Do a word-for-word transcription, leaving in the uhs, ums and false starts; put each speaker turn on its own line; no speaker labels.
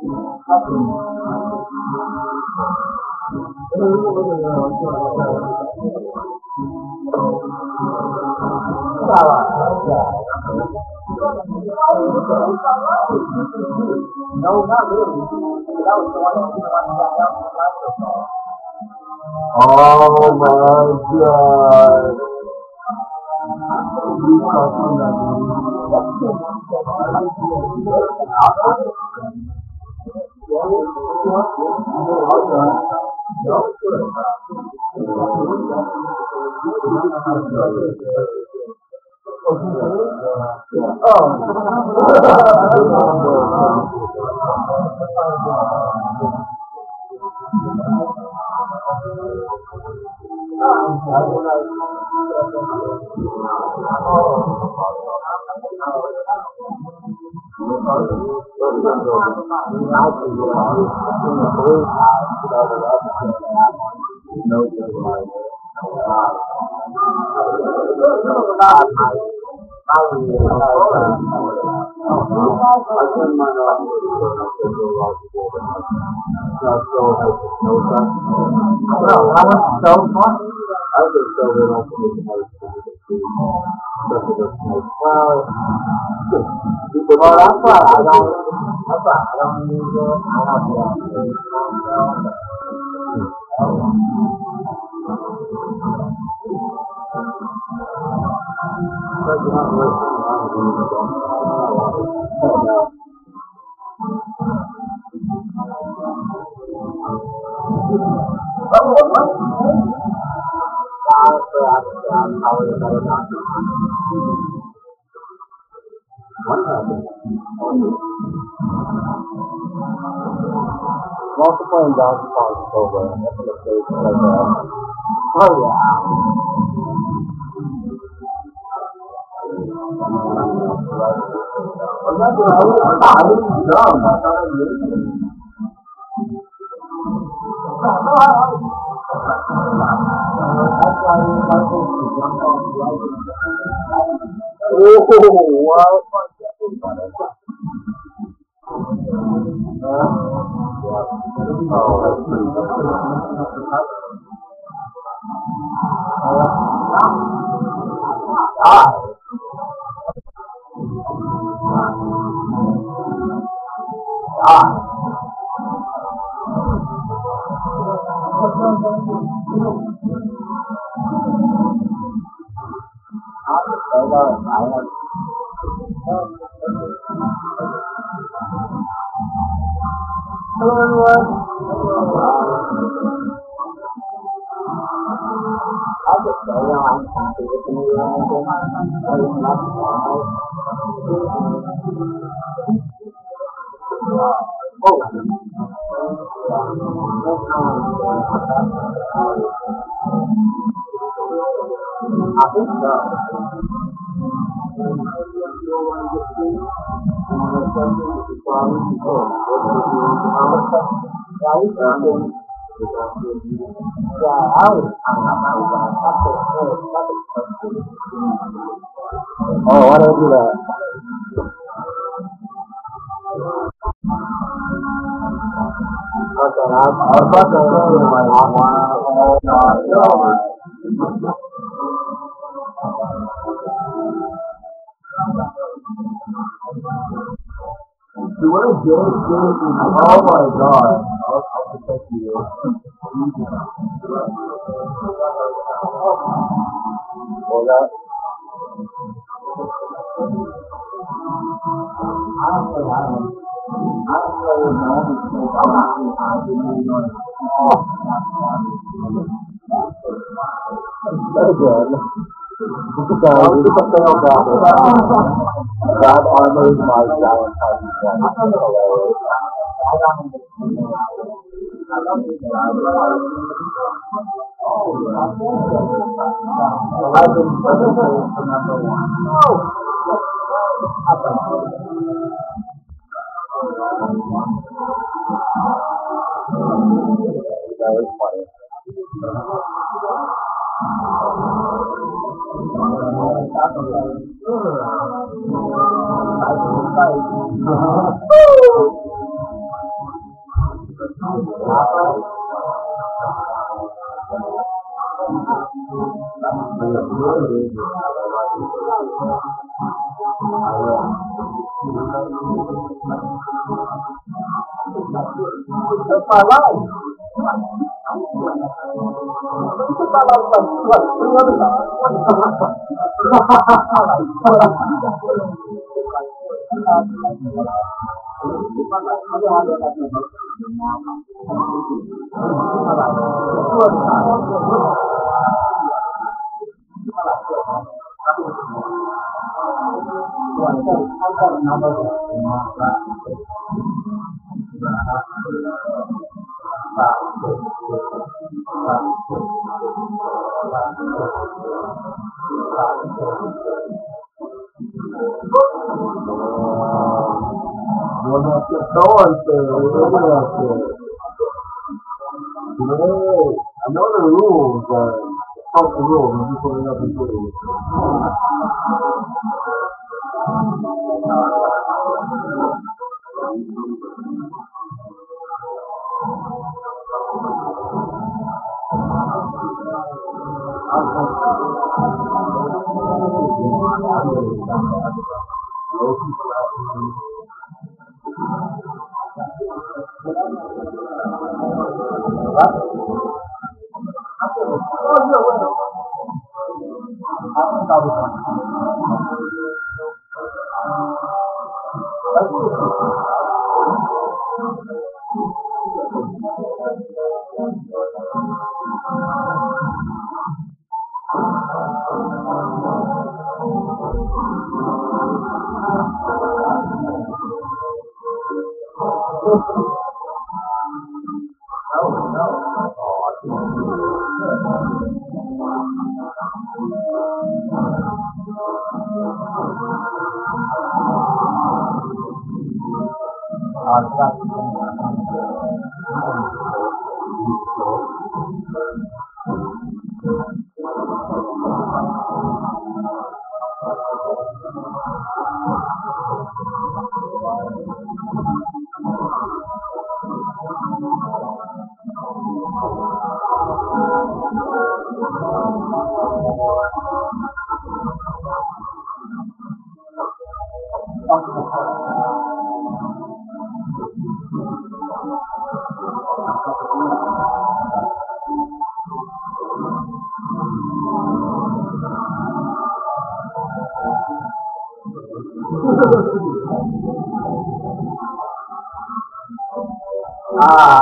No, not really. That was the one that was
Oh my god. You talking that Well, that's why I don't, that's why I don't use it. I don't do it. Multiple and Donkey Kong is over. That's in the stage like that. Oh yeah. I'm not gonna, I was dumb. I thought I knew it. That's why I was like, oh, what? Hello everyone. I just say, you know, I'm happy with the new one. I just love it. Oh, I think so. Oh, why did I do that? Okay, I was about to go to my hot one. Oh, So what is James James? Oh my god. I'll, I'll protect you. Well, that. I don't play Island. I don't play with my own team. I'm not too high to New York. Very good. So, this is a fail job. God honors my giant party. That's hilarious. Eleven percent for number one. That was funny.
Palau. Itu palau kan? Buenas noches, buenas noches. Today, another rule that help the rule when you put it up in video. Ah,